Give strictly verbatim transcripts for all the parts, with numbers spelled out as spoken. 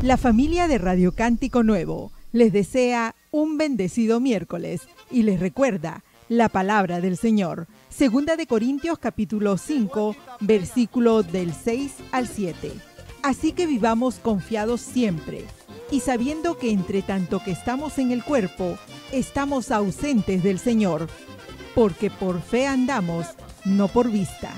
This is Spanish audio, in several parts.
La familia de Radio Cántico Nuevo les desea un bendecido miércoles y les recuerda la palabra del Señor. Segunda de Corintios capítulo cinco, versículo del seis al siete. Así que vivamos confiados siempre y sabiendo que entre tanto que estamos en el cuerpo, estamos ausentes del Señor, porque por fe andamos, no por vista.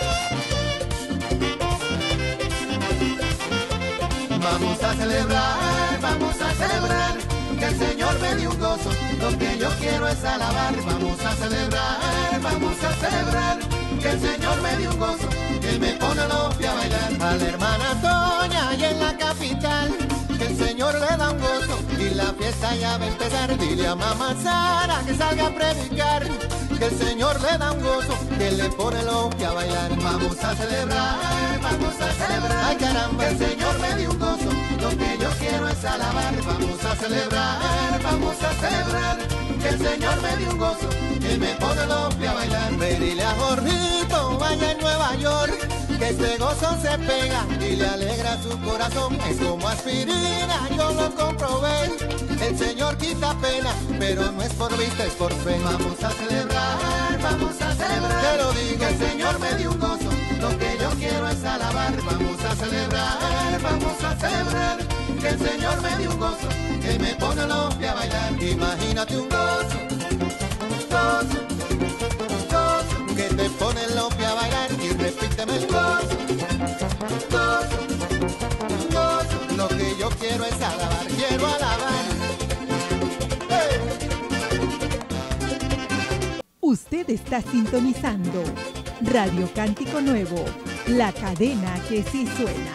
Vamos a celebrar, vamos a celebrar, que el Señor me dio un gozo, lo que yo quiero es alabar. Vamos a celebrar, vamos a celebrar, que el Señor me dio un gozo, Él me pone los pies a bailar. A la hermana Toña y en la capital, que el Señor le da un gozo y la fiesta ya va a empezar. Dile a mamá Sara que salga a predicar, que el Señor le da un gozo, que le pone los pies a bailar. Vamos a celebrar, vamos a celebrar, ay caramba, el Señor me dio un gozo, lo que yo quiero es alabar. Vamos a celebrar, vamos a celebrar, que el Señor me dio un gozo, que me pone los pies a bailar. Ve, dile a Jorgito, vaya en Nueva York, que este gozo se pega y le alegra su corazón. Es como aspirina, yo lo comprobé, el Señor quita pena, pero no es por vista, es por fe. Vamos a celebrar, vamos a celebrar, te lo digo, el Señor me dio un gozo, lo que yo quiero es alabar. Vamos a celebrar, vamos a celebrar, que el Señor me dio un gozo, que me pone los pies a bailar. Imagínate un gozo, gozo, gozo, que te pone los pies a bailar y repíteme el gozo, gozo, gozo, lo que yo quiero es alabar, quiero alabar. ¡Hey! Usted está sintonizando Radio Cántico Nuevo, la cadena que sí suena.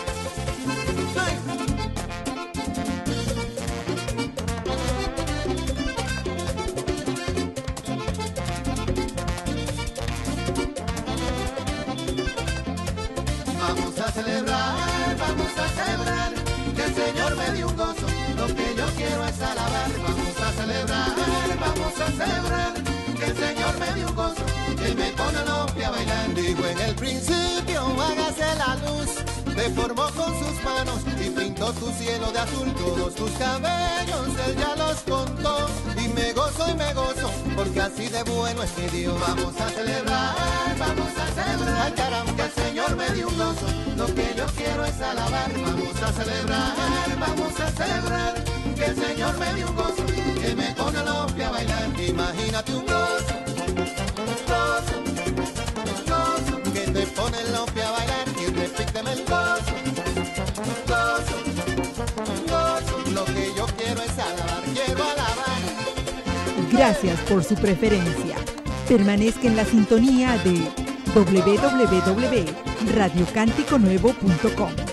Vamos a celebrar, vamos a celebrar, que el Señor me dio un gozo, lo que yo quiero es alabar. Vamos a celebrar, vamos a celebrar, que el Señor me dio un gozo, Él me pone los pies a bailar. Digo en el principio, hágase la luz, te formó con sus manos y pintó tu cielo de azul. Todos tus cabellos Él ya los contó, y me gozo y me gozo, porque así de bueno es mi Dios. Vamos a celebrar, vamos a celebrar, ay caramba, que el Señor me dio un gozo, lo que yo quiero es alabar. Vamos a celebrar, vamos a celebrar, que el Señor me dio un gozo, que me pone los pies a bailar. Imagínate un gozo, gozo, gozo, que te pone los pies a bailar y repíteme el gozo, gozo, gozo, lo que yo quiero es alabar, quiero alabar. Gracias por su preferencia. Permanezca en la sintonía de doble u doble u doble u punto radio cántico nuevo punto com.